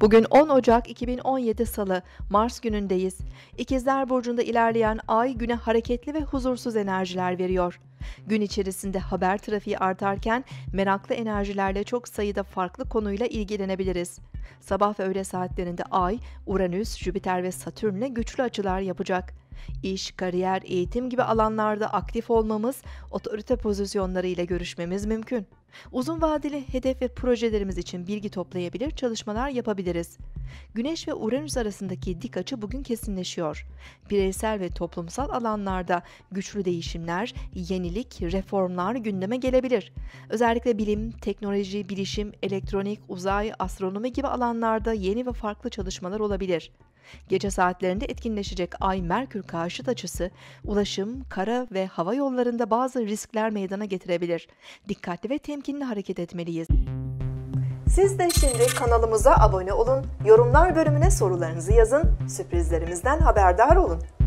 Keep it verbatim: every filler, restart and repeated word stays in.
Bugün on Ocak iki bin on yedi Salı, Mars günündeyiz. İkizler Burcu'nda ilerleyen Ay güne hareketli ve huzursuz enerjiler veriyor. Gün içerisinde haber trafiği artarken meraklı enerjilerle çok sayıda farklı konuyla ilgilenebiliriz. Sabah ve öğle saatlerinde Ay, Uranüs, Jüpiter ve Satürn'le güçlü açılar yapacak. İş, kariyer, eğitim gibi alanlarda aktif olmamız, otorite pozisyonları ile görüşmemiz mümkün. Uzun vadeli hedef ve projelerimiz için bilgi toplayabilir, çalışmalar yapabiliriz. Güneş ve Uranüs arasındaki dik açı bugün kesinleşiyor. Bireysel ve toplumsal alanlarda güçlü değişimler, yenilik, reformlar gündeme gelebilir. Özellikle bilim, teknoloji, bilişim, elektronik, uzay, astronomi gibi alanlarda yeni ve farklı çalışmalar olabilir. Gece saatlerinde etkinleşecek Ay-Merkür karşıt açısı, ulaşım, kara ve hava yollarında bazı riskler meydana getirebilir. Dikkatli ve temkinli hareket etmeliyiz. Siz de şimdi kanalımıza abone olun, yorumlar bölümüne sorularınızı yazın, sürprizlerimizden haberdar olun.